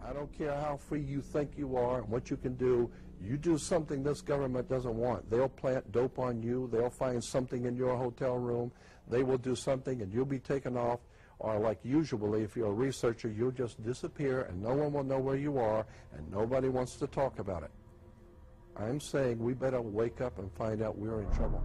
I don't care how free you think you are and what you can do. You do something this government doesn't want, they'll plant dope on you. They'll find something in your hotel room. They will do something, and you'll be taken off. Or like usually, if you're a researcher, you'll just disappear, and no one will know where you are, and nobody wants to talk about it. I'm saying we better wake up and find out we're in trouble.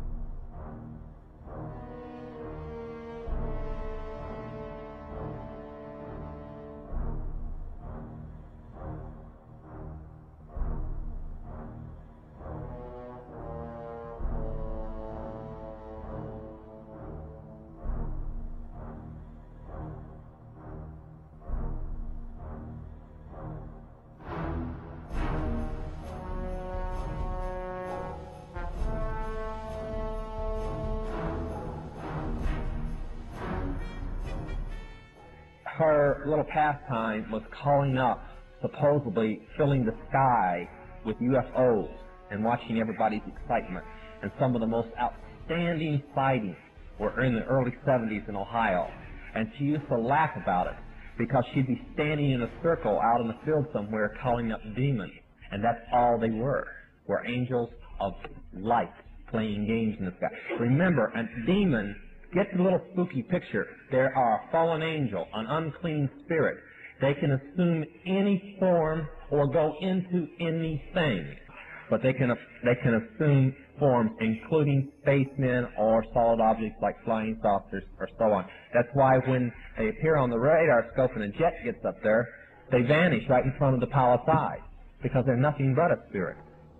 Her little pastime was calling up, supposedly filling the sky with UFOs and watching everybody's excitement. And some of the most outstanding sightings were in the early 70s in Ohio. And she used to laugh about it because she'd be standing in a circle out in the field somewhere calling up demons. And that's all they were angels of light playing games in the sky. Remember, a demon, get the little spooky picture. There are a fallen angel, an unclean spirit. They can assume any form or go into anything. But they can assume forms, including spacemen or solid objects like flying saucers or so on. That's why when they appear on the radar scope and a jet gets up there, they vanish right in front of the palisade because they're nothing but a spirit.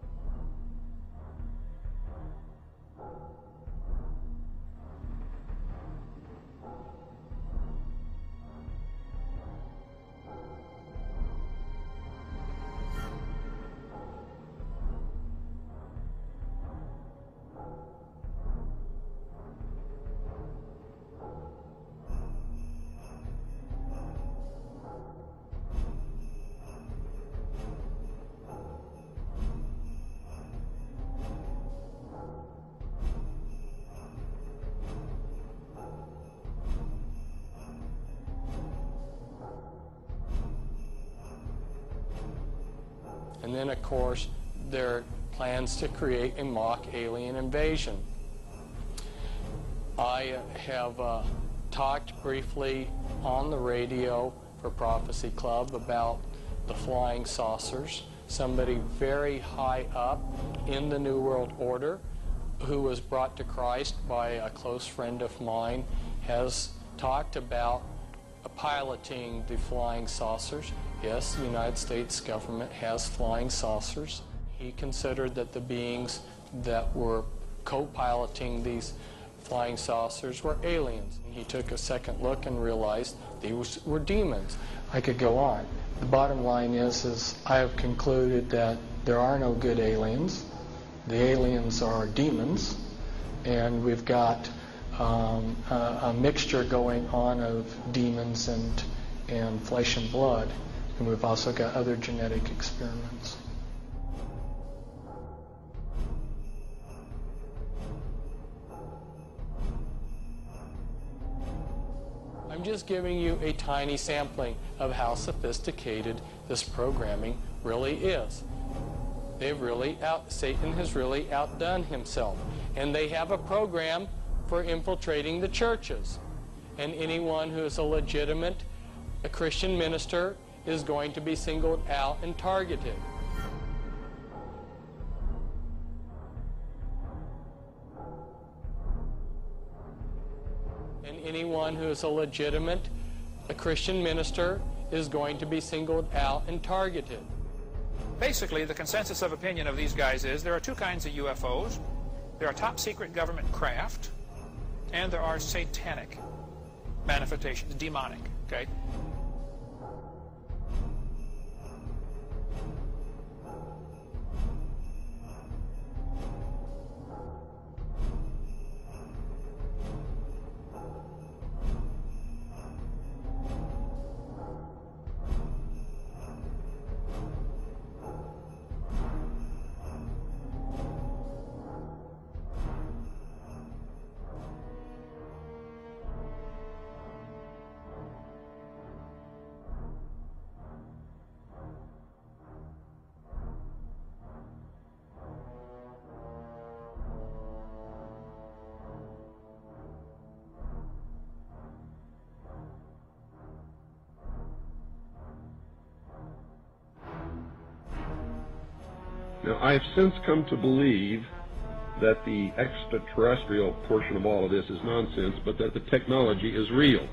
And then, of course, there are plans to create a mock alien invasion. I have talked briefly on the radio for Prophecy Club about the flying saucers. Somebody very high up in the New World Order who was brought to Christ by a close friend of mine has talked about piloting the flying saucers. Yes, the United States government has flying saucers. He considered that the beings that were co-piloting these flying saucers were aliens. He took a second look and realized these were demons. I could go on. The bottom line is I have concluded that there are no good aliens. The aliens are demons, and we've got a mixture going on of demons and flesh and blood. And we've also got other genetic experiments. I'm just giving you a tiny sampling of how sophisticated this programming really is. Satan has really outdone himself. And they have a program for infiltrating the churches. And anyone who is a legitimate Christian minister is going to be singled out and targeted. And anyone who is a legitimate Christian minister is going to be singled out and targeted. Basically, the consensus of opinion of these guys is there are two kinds of UFOs. There are top secret government craft, and there are satanic manifestations, demonic, okay? Now, I have since come to believe that the extraterrestrial portion of all of this is nonsense, but that the technology is real.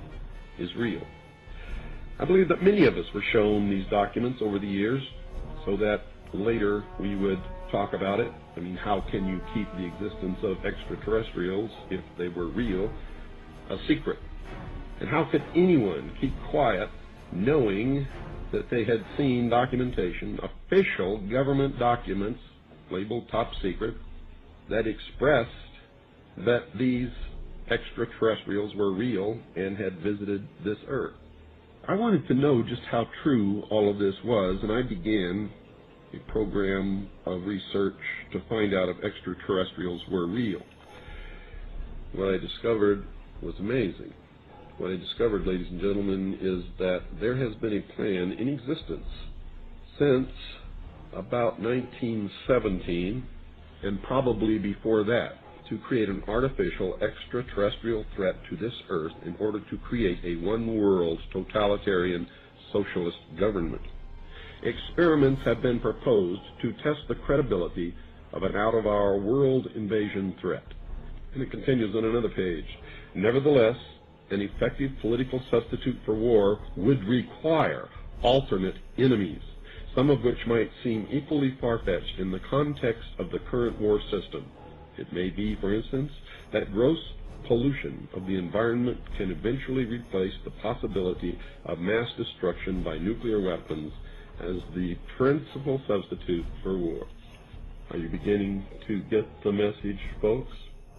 I believe that many of us were shown these documents over the years so that later we would talk about it. I mean, how can you keep the existence of extraterrestrials, if they were real, a secret? And how could anyone keep quiet knowing that they had seen documentation, official government documents labeled top secret, that expressed that these extraterrestrials were real and had visited this earth? I wanted to know just how true all of this was, and I began a program of research to find out if extraterrestrials were real. What I discovered was amazing. What I discovered, ladies and gentlemen, is that there has been a plan in existence since about 1917, and probably before that, to create an artificial extraterrestrial threat to this earth in order to create a one-world totalitarian socialist government. Experiments have been proposed to test the credibility of an out-of-our-world invasion threat. And it continues on another page. Nevertheless, an effective political substitute for war would require alternate enemies, some of which might seem equally far-fetched in the context of the current war system. It may be, for instance, that gross pollution of the environment can eventually replace the possibility of mass destruction by nuclear weapons as the principal substitute for war. Are you beginning to get the message, folks?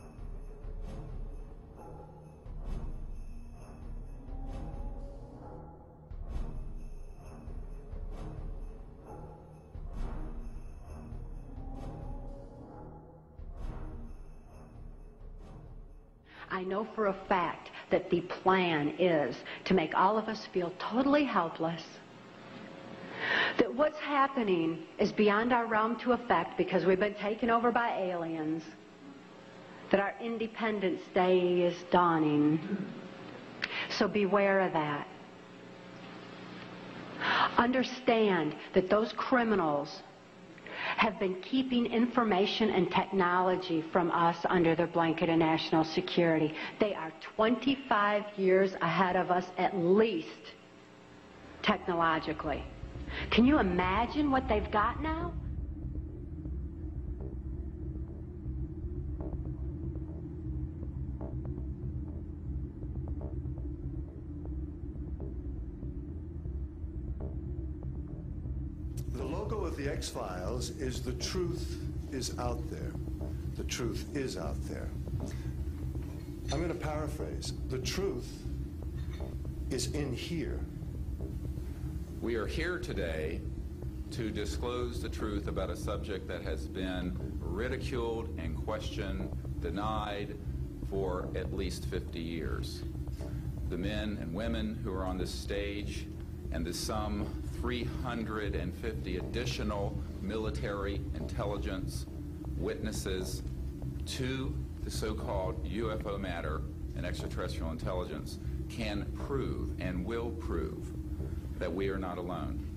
I know for a fact that the plan is to make all of us feel totally helpless, that what's happening is beyond our realm to affect because we've been taken over by aliens, that our Independence Day is dawning. So beware of that. Understand that those criminals have been keeping information and technology from us under their blanket of national security. They are 25 years ahead of us at least, technologically. Can you imagine what they've got now? The logo of the X-Files is "The truth is out there." The truth is out there. I'm going to paraphrase. The truth is in here. We are here today to disclose the truth about a subject that has been ridiculed and questioned, denied for at least 50 years. The men and women who are on this stage and the some 350 additional military intelligence witnesses to the so-called UFO matter and extraterrestrial intelligence can prove and will prove that we are not alone.